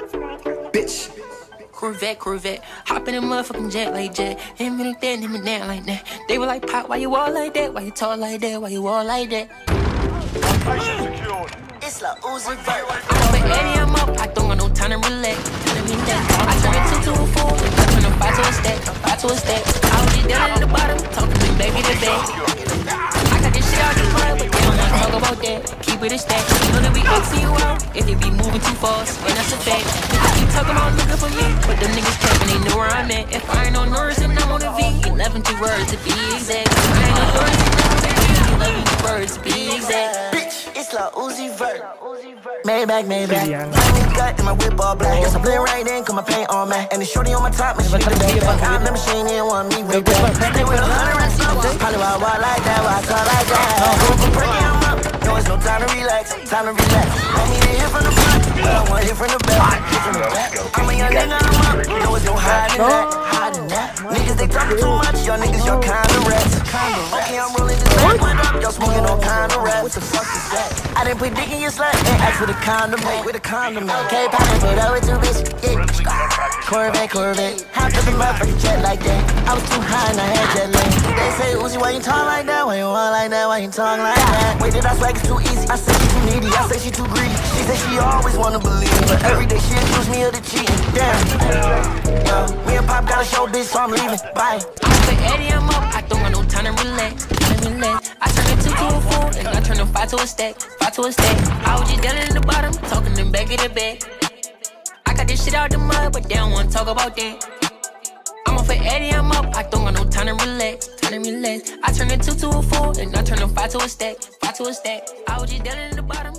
Bitch. Corvette, hop in a motherfucking jet like jet. Him and that, him and that like that. They were like, Pop, why you all like that? Why you talk like that? Why you all like that? Location secured. It's like Uzi Vert. I'm up at Eddie, I'm up. I don't got no time to relax. I turn a 2 to a 4. I turn a 5 to a stack. A 5 to a stack. I was just down at the bottom, talking to baby to bed. I got this shit out the mud, but they don't wanna talk about that. Keep it a stack. You know that we Xing you out if they be moving too fast, and that's a fact. I keep talking about looking for me, but them niggas capping, they know where I'm at. If I ain't on Norris, then I'm on the V. 11 2 words to be exact. If I ain't on Norris, then I'm on the V. 11 2 words to be exact. Bitch, it's like Uzi Vert. Maybach. I'm gut in my whip all black. Guess I blend right in, cause my paint on matte. And the shorty on my top, man, she need the back. I remember she ain't want me with that. Stay with 100 racks up. Probably why I walk like that, why I talk like that. I'm breaking them up. No, it's no time to relax. Want me to hit from the front, but I want hit from the back. I'm a young nigga, I'm up. No, it's no hiding that. Niggas, they talking too much. Y'all niggas, y'all kind of rats. Okay, I'm rolling this back one up. Y'all smoking all kind of rats. What the fuck is that? I didn't put dick in your slut. They asked with a condom. Okay, poppin', put up with two bitches. Yeah. Corvette. Hopped up the motherfucking jet like that. I was too high and I had jet lag. They say, Uzi, why you talk like that? Why you walk like that? Why you talk like that? Wait, did I swag it's too easy? I say she too needy. I say she too greedy. She say she always wanna believe, but every day she accuse me of the cheating. Damn. Yo, me and Pop got a show, bitch, so I'm leaving. Bye. I'm up at Eddie, I'm up. I don't got no time to relax. I turn a 2 to a 4, and I turn a 5 to a stack. I was just down in the bottom, talking them back of the bed. I got this shit out the mud, but they don't wanna talk about that. I'm up for Eddie, I'm up. I don't got no time to relax. I turn a 2 to a 4, and I turn a 5 to a stack. I was just down in the bottom.